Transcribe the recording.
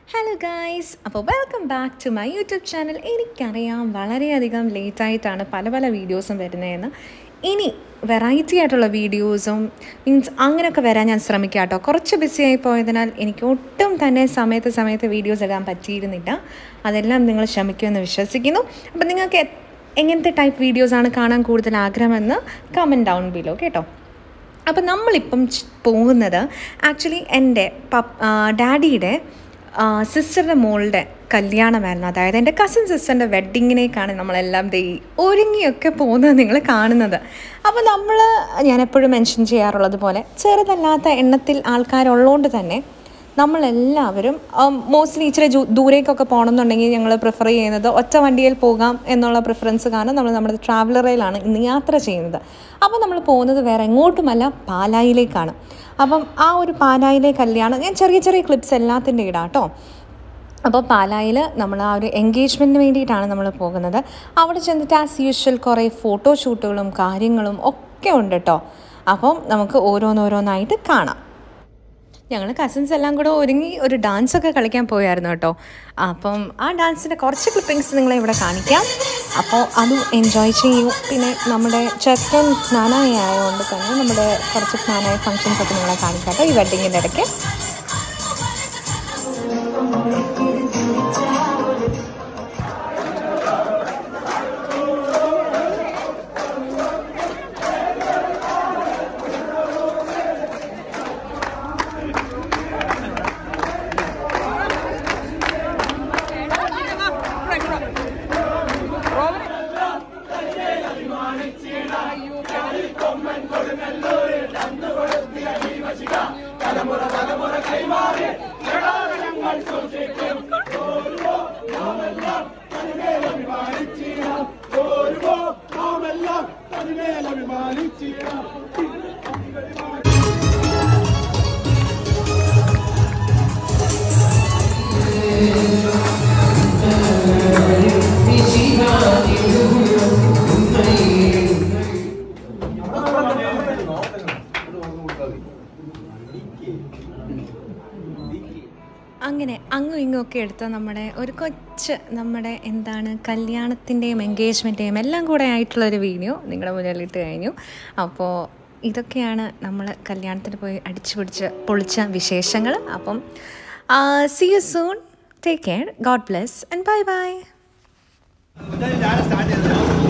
Hello guys, അപ്പോൾ welcome back to my YouTube channel. എനിക്കറിയാം വളരെയധികം ലേറ്റായിട്ടാണ് പല വീഡിയോസും വരുന്നതെന്ന്. ഇനി വെറൈറ്റി ആയിട്ടുള്ള വീഡിയോസും മീൻസ് അങ്ങനെയൊക്കെ വരാൻ ഞാൻ ശ്രമിക്കാം കേട്ടോ. കുറച്ച് ബിസിയായി പോയതിനാൽ എനിക്ക് ഒട്ടും തന്നെ സമയത്ത് വീഡിയോസ് ഇടാൻ പറ്റിയിരുന്നില്ല. അതെല്ലാം നിങ്ങൾ ക്ഷമിക്കുമെന്ന് വിശ്വസിക്കുന്നു. അപ്പോൾ നിങ്ങൾക്ക് എങ്ങനത്തെ ടൈപ്പ് വീഡിയോസാണ് കാണാൻ കൂടുതൽ ആഗ്രഹമെന്ന് കമൻറ്റ് ഡൗൺ ബിലോ കേട്ടോ. അപ്പോൾ നമ്മളിപ്പം പോകുന്നത് ആക്ച്വലി എൻ്റെ ഡാഡിയുടെ സിസ്റ്ററിൻ്റെ മോളുടെ കല്യാണമായിരുന്നു. അതായത് എൻ്റെ കസിൻ സിസ്റ്ററിൻ്റെ വെഡ്ഡിങ്ങിനേക്കാണ് നമ്മളെല്ലാം ഒരുങ്ങിയൊക്കെ പോകുന്നത് നിങ്ങൾ കാണുന്നത്. അപ്പോൾ ഞാൻ എപ്പോഴും മെൻഷൻ ചെയ്യാറുള്ളത് പോലെ ചെറുതല്ലാത്ത എണ്ണത്തിൽ ആൾക്കാരുള്ളതുകൊണ്ട് തന്നെ നമ്മളെല്ലാവരും മോസ്റ്റ്ലി ഇച്ചിരി ദൂരേക്കൊക്കെ പോകണമെന്നുണ്ടെങ്കിൽ ഞങ്ങൾ പ്രിഫർ ചെയ്യുന്നത് ഒറ്റ വണ്ടിയിൽ പോകാം എന്നുള്ള പ്രിഫറൻസ് കാരണം നമ്മുടെ ട്രാവലറിലാണ് ഇന്ന് യാത്ര ചെയ്യുന്നത്. അപ്പോൾ നമ്മൾ പോകുന്നത് വേറെ എങ്ങോട്ടുമല്ല, പാലായിലേക്കാണ്. അപ്പം ആ ഒരു പാലായിലെ കല്യാണം ഞാൻ ചെറിയ ക്ലിപ്സ് എല്ലാത്തിൻ്റെ ഇടാം കേട്ടോ. അപ്പോൾ പാലായിൽ നമ്മൾ ആ ഒരു എൻഗേജ്മെൻറ്റിന് വേണ്ടിയിട്ടാണ് നമ്മൾ പോകുന്നത്. അവിടെ ചെന്നിട്ട് ആസ് യൂഷ്വൽ കുറേ ഫോട്ടോഷൂട്ടുകളും കാര്യങ്ങളും ഒക്കെ ഉണ്ട് കേട്ടോ. അപ്പം നമുക്ക് ഓരോന്നായിട്ട് കാണാം. ഞങ്ങൾ കസിൻസ് എല്ലാം കൂടെ ഒരുങ്ങി ഒരു ഡാൻസൊക്കെ കളിക്കാൻ പോയായിരുന്നു കേട്ടോ. അപ്പം ആ ഡാൻസിൻ്റെ കുറച്ച് ക്ലിപ്പിങ്സ് നിങ്ങളെ ഇവിടെ കാണിക്കാം. അപ്പോൾ അതും എൻജോയ് ചെയ്യൂ. പിന്നെ നമ്മുടെ ചെക്കൻ ജ്ഞാനായ ആയതുകൊണ്ട് തന്നെ നമ്മുടെ കുറച്ച് ജ്ഞാനായ ഫങ്ഷൻസൊക്കെ നിങ്ങളെ കാണിക്കാം കേട്ടോ ഈ വെഡ്ഡിങ്ങിൻ്റെ ഇടയ്ക്ക്. അങ്ങനെ അങ്ങും ഇങ്ങുമൊക്കെ എടുത്ത് നമ്മുടെ ഒരു നമ്മുടെ കല്യാണത്തിൻ്റെയും എൻഗേജ്മെൻറ്റേയും എല്ലാം കൂടെ ആയിട്ടുള്ളൊരു വീഡിയോ നിങ്ങളുടെ മുന്നിലിട്ട് കഴിഞ്ഞു. അപ്പോൾ ഇതൊക്കെയാണ് നമ്മൾ കല്യാണത്തിന് പോയി അടിച്ചു പൊളിച്ച വിശേഷങ്ങൾ. അപ്പം see you soon, take care, God bless and bye.